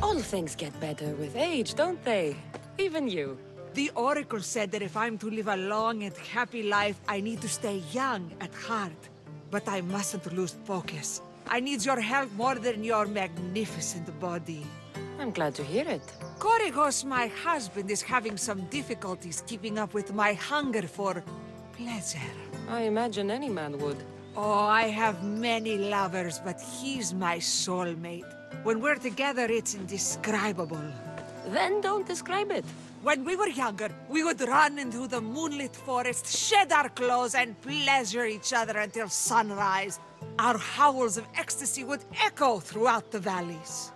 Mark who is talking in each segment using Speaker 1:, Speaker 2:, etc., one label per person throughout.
Speaker 1: All things get better with age, don't they? Even you.
Speaker 2: The Oracle said that if I'm to live a long and happy life, I need to stay young at heart. But I mustn't lose focus. I need your help more than your magnificent body.
Speaker 1: I'm glad to hear it.
Speaker 2: Korygos, my husband, is having some difficulties keeping up with my hunger for pleasure.
Speaker 1: I imagine any man would.
Speaker 2: Oh, I have many lovers, but he's my soulmate. When we're together, it's indescribable.
Speaker 1: Then don't describe it.
Speaker 2: When we were younger, we would run into the moonlit forest, shed our clothes, and pleasure each other until sunrise. Our howls of ecstasy would echo throughout the valleys.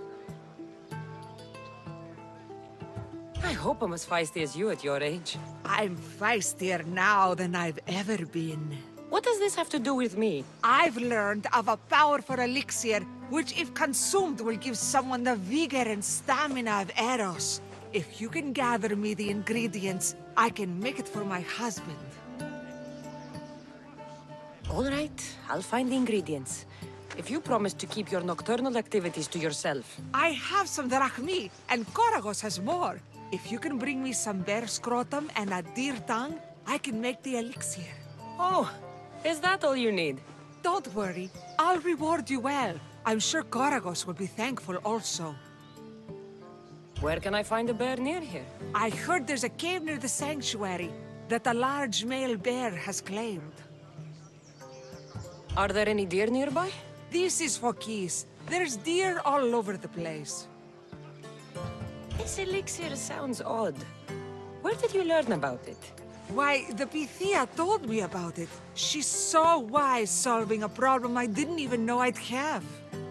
Speaker 1: I hope I'm as feisty as you at your age.
Speaker 2: I'm feistier now than I've ever been.
Speaker 1: What does this have to do with me?
Speaker 2: I've learned of a powerful elixir, which if consumed will give someone the vigor and stamina of Eros. If you can gather me the ingredients, I can make it for my husband.
Speaker 1: All right, I'll find the ingredients. If you promise to keep your nocturnal activities to yourself.
Speaker 2: I have some drachmi, and Korygos has more. If you can bring me some bear scrotum and a deer tongue, I can make the elixir.
Speaker 1: Oh, is that all you need?
Speaker 2: Don't worry, I'll reward you well. I'm sure Korygos will be thankful also.
Speaker 1: Where can I find a bear near here?
Speaker 2: I heard there's a cave near the sanctuary that a large male bear has claimed.
Speaker 1: Are there any deer nearby?
Speaker 2: This is Phokis. There's deer all over the place.
Speaker 1: This elixir sounds odd. Where did you learn about it?
Speaker 2: Why, the Pythia told me about it. She's so wise solving a problem I didn't even know I'd have.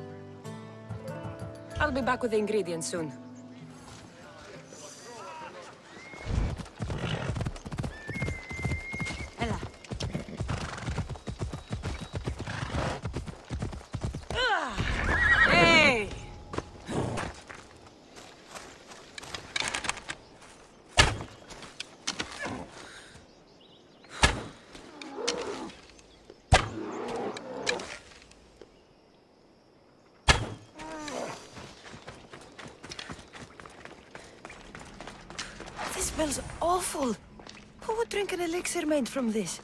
Speaker 1: I'll be back with the ingredients soon.
Speaker 2: Ella. Hey!
Speaker 1: This smells awful. Who would drink an elixir made from this?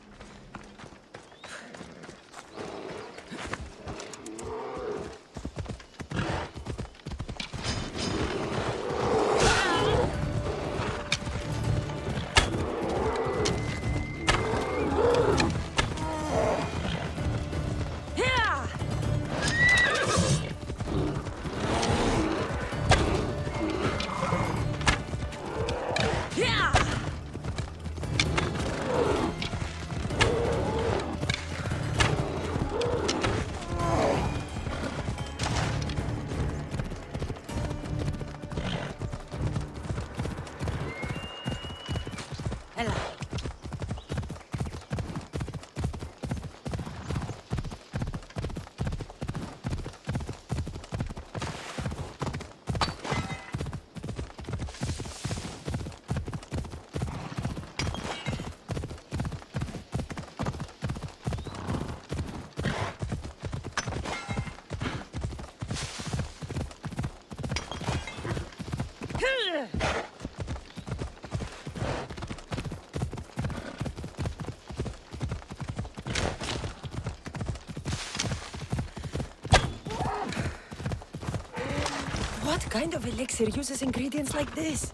Speaker 1: What kind of elixir uses ingredients like this?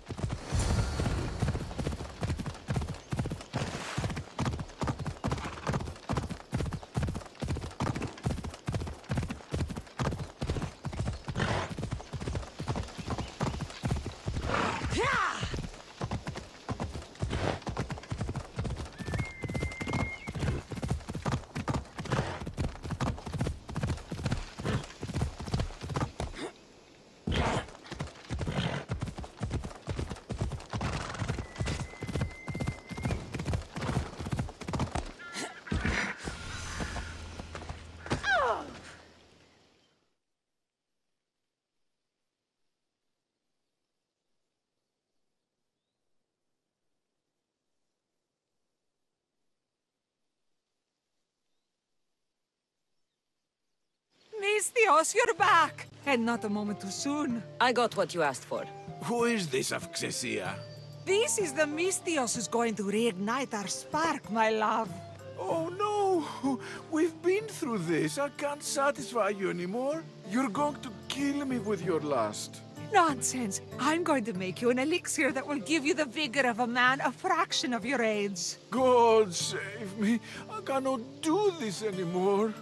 Speaker 2: Misthios, you're back! and not a moment too soon.
Speaker 1: I got what you asked for.
Speaker 3: Who is this of Xesia?
Speaker 2: This is the Misthios who's going to reignite our spark, my love.
Speaker 3: Oh no! We've been through this. I can't satisfy you anymore. You're going to kill me with your lust.
Speaker 2: Nonsense. I'm going to make you an elixir that will give you the vigor of a man a fraction of your age.
Speaker 3: God save me. I cannot do this anymore.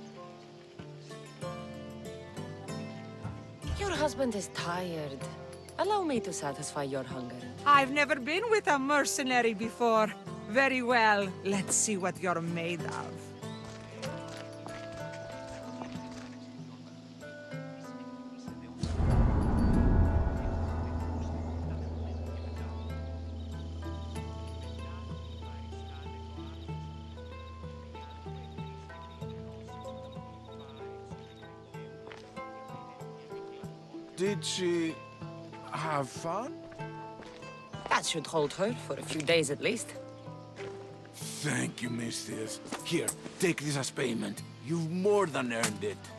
Speaker 1: Your husband is tired. Allow me to satisfy your hunger.
Speaker 2: I've never been with a mercenary before. Very well. Let's see what you're made of.
Speaker 3: Did she have fun?
Speaker 1: That should hold her for a few days at least.
Speaker 3: Thank you, Misthios. Here, take this as payment. You've more than earned it.